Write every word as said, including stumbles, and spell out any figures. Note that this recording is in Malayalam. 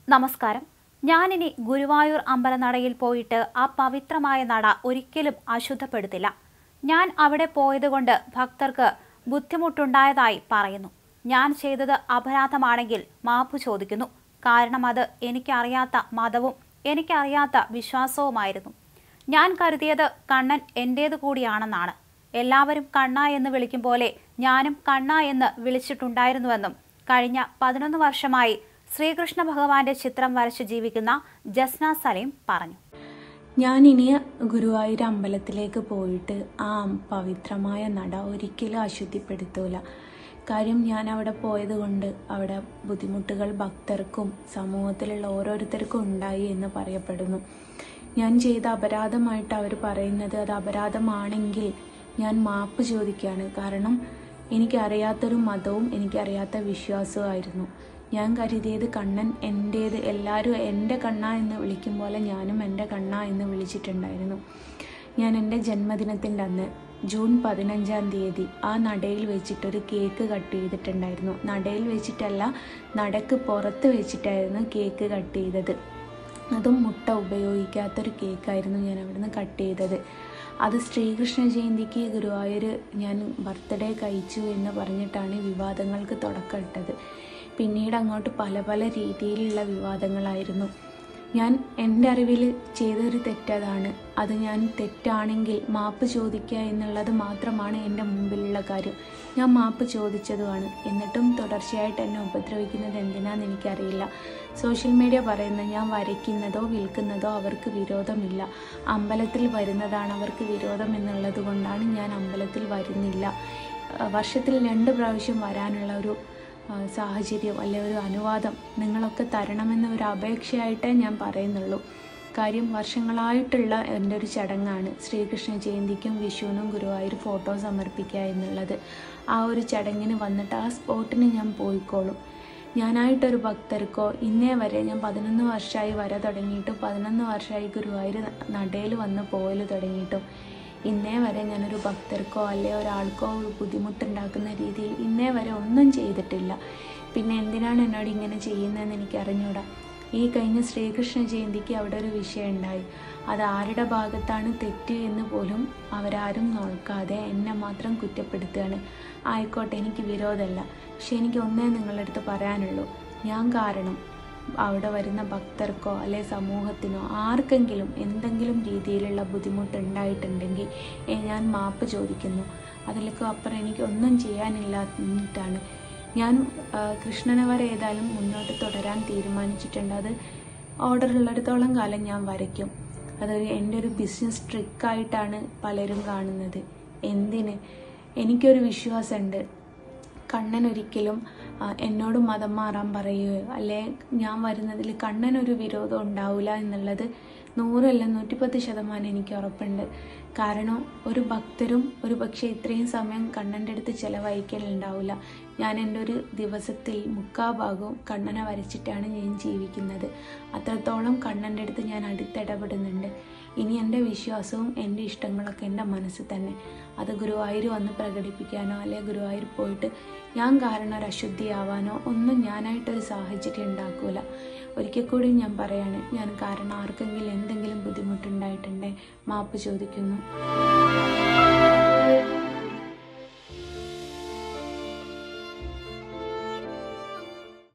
നമസ്കാരം. ഞാനിനി ഗുരുവായൂർ അമ്പലനടയിൽ പോയിട്ട് ആ പവിത്രമായ നട ഒരിക്കലും അശുദ്ധപ്പെടുത്തില്ല. ഞാൻ അവിടെ പോയതുകൊണ്ട് ഭക്തർക്ക് ബുദ്ധിമുട്ടുണ്ടായതായി പറയുന്നു. ഞാൻ ചെയ്തത് അപരാധമാണെങ്കിൽ മാപ്പ് ചോദിക്കുന്നു. കാരണം അത് എനിക്കറിയാത്ത മതവും എനിക്കറിയാത്ത വിശ്വാസവുമായിരുന്നു. ഞാൻ കരുതിയത് കണ്ണൻ എൻ്റേതു കൂടിയാണെന്നാണ്. എല്ലാവരും കണ്ണ എന്ന് വിളിക്കും പോലെ ഞാനും കണ്ണ എന്ന് വിളിച്ചിട്ടുണ്ടായിരുന്നുവെന്നും കഴിഞ്ഞ പതിനൊന്ന് വർഷമായി ശ്രീകൃഷ്ണ ഭഗവാന്റെ ചിത്രം വരച്ച് ജീവിക്കുന്ന ജസ്ന സലീം പറഞ്ഞു. ഞാനിനി ഗുരുവായൂർ അമ്പലത്തിലേക്ക് പോയിട്ട് ആ പവിത്രമായ നട ഒരിക്കലും അശുദ്ധിപ്പെടുത്തൂല. കാര്യം ഞാൻ അവിടെ പോയത് കൊണ്ട് അവിടെ ബുദ്ധിമുട്ടുകൾ ഭക്തർക്കും സമൂഹത്തിലുള്ള ഓരോരുത്തർക്കും ഉണ്ടായി എന്ന് പറയപ്പെടുന്നു. ഞാൻ ചെയ്ത അപരാധമായിട്ട് അവർ പറയുന്നത് അത് അപരാധമാണെങ്കിൽ ഞാൻ മാപ്പ് ചോദിക്കുകയാണ്. കാരണം എനിക്കറിയാത്തൊരു മതവും എനിക്കറിയാത്ത വിശ്വാസവുമായിരുന്നു. ഞാൻ കരുതിയത് കണ്ണൻ എൻ്റേത്, എല്ലാവരും എൻ്റെ കണ്ണ എന്ന് വിളിക്കും പോലെ ഞാനും എൻ്റെ കണ്ണ എന്ന് വിളിച്ചിട്ടുണ്ടായിരുന്നു. ഞാൻ എൻ്റെ ജന്മദിനത്തിൻ്റെ അന്ന് ജൂൺ പതിനഞ്ചാം തീയതി ആ നടയിൽ വെച്ചിട്ടൊരു കേക്ക് കട്ട് ചെയ്തിട്ടുണ്ടായിരുന്നു. നടയിൽ വെച്ചിട്ടല്ല, നടക്ക് പുറത്ത് വെച്ചിട്ടായിരുന്നു കേക്ക് കട്ട് ചെയ്തത്. അതും മുട്ട ഉപയോഗിക്കാത്തൊരു കേക്കായിരുന്നു ഞാൻ അവിടുന്ന് കട്ട് ചെയ്തത്. അത് ശ്രീകൃഷ്ണ ജയന്തിക്ക് ഗുരുവായൂർ ഞാൻ ബർത്ത്ഡേ കഴിച്ചു എന്ന് പറഞ്ഞിട്ടാണ് വിവാദങ്ങൾക്ക് തുടക്കമിട്ടത്. പിന്നീട് അങ്ങോട്ട് പല പല രീതിയിലുള്ള വിവാദങ്ങളായിരുന്നു. ഞാൻ എൻ്റെ അറിവിൽ ചെയ്തൊരു തെറ്റതാണ്. അത് ഞാൻ തെറ്റാണെങ്കിൽ മാപ്പ് ചോദിക്കുക എന്നുള്ളത് മാത്രമാണ് എൻ്റെ മുമ്പിലുള്ള കാര്യം. ഞാൻ മാപ്പ് ചോദിച്ചതുമാണ്. എന്നിട്ടും തുടർച്ചയായിട്ട് എന്നെ ഉപദ്രവിക്കുന്നത് എന്തിനാണെന്ന് എനിക്കറിയില്ല. സോഷ്യൽ മീഡിയ പറയുന്നത് ഞാൻ വരയ്ക്കുന്നതോ വിൽക്കുന്നതോ അവർക്ക് വിരോധമില്ല, അമ്പലത്തിൽ വരുന്നതാണ് അവർക്ക് വിരോധം എന്നുള്ളത് കൊണ്ടാണ് ഞാൻ അമ്പലത്തിൽ വരുന്നില്ല. വർഷത്തിൽ രണ്ട് പ്രാവശ്യം വരാനുള്ള ഒരു സാഹചര്യം അല്ലെ ഒരു അനുവാദം നിങ്ങളൊക്കെ തരണമെന്ന ഒരു അപേക്ഷയായിട്ടേ ഞാൻ പറയുന്നുള്ളൂ. കാര്യം വർഷങ്ങളായിട്ടുള്ള എൻ്റെ ഒരു ചടങ്ങാണ് ശ്രീകൃഷ്ണ ജയന്തിക്കും വിഷുവിനും ഗുരുവായൂർ ഫോട്ടോ സമർപ്പിക്കുക എന്നുള്ളത്. ആ ഒരു ചടങ്ങിന് വന്നിട്ട് ആ സ്പോട്ടിന് ഞാൻ പോയിക്കോളും. ഞാനായിട്ടൊരു ഭക്തർക്കോ ഇന്നേ വരെ ഞാൻ പതിനൊന്ന് വർഷമായി വര തുടങ്ങിയിട്ടും പതിനൊന്ന് വർഷമായി ഗുരുവായൂർ നടയിൽ വന്ന് പോകൽ തുടങ്ങിയിട്ടും ഇന്നേ വരെ ഞാനൊരു ഭക്തർക്കോ അല്ലെ ഒരാൾക്കോ ഒരു ബുദ്ധിമുട്ടുണ്ടാക്കുന്ന രീതിയിൽ ഇന്നേ വരെ ഒന്നും ചെയ്തിട്ടില്ല. പിന്നെ എന്തിനാണ് എന്നോട് ഇങ്ങനെ ചെയ്യുന്നതെന്ന് എനിക്ക് അറിഞ്ഞൂടാ. ഈ കഴിഞ്ഞ ശ്രീകൃഷ്ണ ജയന്തിക്ക് അവിടെ ഒരു വിഷയം ഉണ്ടായി. അത് ആരുടെ ഭാഗത്താണ് തെറ്റ് എന്ന് പോലും അവരാരും നോക്കാതെ എന്നെ മാത്രം കുറ്റപ്പെടുത്തുകയാണ്. ആയിക്കോട്ടെ, എനിക്ക് വിരോധമല്ല. പക്ഷെ എനിക്ക് ഒന്നേ നിങ്ങളുടെ അടുത്ത് പറയാനുള്ളൂ, ഞാൻ കാരണം അവിടെ വരുന്ന ഭക്തർക്കോ അല്ലെ സമൂഹത്തിനോ ആർക്കെങ്കിലും എന്തെങ്കിലും രീതിയിലുള്ള ബുദ്ധിമുട്ടുണ്ടായിട്ടുണ്ടെങ്കിൽ ഞാൻ മാപ്പ് ചോദിക്കുന്നു. അതിലേക്ക് അപ്പുറം എനിക്ക് ഒന്നും ചെയ്യാനില്ലാഞ്ഞിട്ടാണ് ഞാൻ കൃഷ്ണനെ വരെ ഏതായാലും മുന്നോട്ട് തുടരാൻ തീരുമാനിച്ചിട്ടുണ്ട്. അത് ഓർഡറുള്ളിടത്തോളം കാലം ഞാൻ വരയ്ക്കും. അതൊരു എൻ്റെ ഒരു ബിസിനസ് ട്രിക്കായിട്ടാണ് പലരും കാണുന്നത്. എന്തിന്? എനിക്കൊരു വിശ്വാസമുണ്ട്, കണ്ണൻ ഒരിക്കലും എന്നോട് മതം മാറാൻ പറയുകയോ അല്ലെ ഞാൻ വരുന്നതിൽ കണ്ണനൊരു വിരോധം ഉണ്ടാവില്ല എന്നുള്ളത് നൂറല്ല നൂറ്റിപ്പത്ത് ശതമാനം എനിക്ക് ഉറപ്പുണ്ട്. കാരണം ഒരു ഭക്തരും ഒരു പക്ഷേ ഇത്രയും സമയം കണ്ണൻ്റെ അടുത്ത് ചിലവഴിക്കലുണ്ടാവില്ല. ഞാൻ എൻ്റെ ഒരു ദിവസത്തിൽ മുക്കാ ഭാഗവും കണ്ണനെ വരച്ചിട്ടാണ് ഞാൻ ജീവിക്കുന്നത്. അത്രത്തോളം കണ്ണൻ്റെ അടുത്ത് ഞാൻ അടുത്തിടപെടുന്നുണ്ട്. ഇനി എൻ്റെ വിശ്വാസവും എൻ്റെ ഇഷ്ടങ്ങളൊക്കെ എൻ്റെ മനസ്സിൽ തന്നെ. അത് ഗുരുവായൂർ വന്ന് പ്രകടിപ്പിക്കാനോ അല്ലെ ഗുരുവായൂർ പോയിട്ട് ഞാൻ കാരണം ഒരു അശുദ്ധിയാവാനോ ഒന്നും ഞാനായിട്ടൊരു സാഹചര്യം ഉണ്ടാക്കൂല. ഒരിക്കൽ കൂടി ഞാൻ പറയാണ്, ഞാൻ കാരണം ആർക്കെങ്കിലും എന്തെങ്കിലും ബുദ്ധിമുട്ടുണ്ടായിട്ടുണ്ടെങ്കിൽ മാപ്പ് ചോദിക്കുന്നു.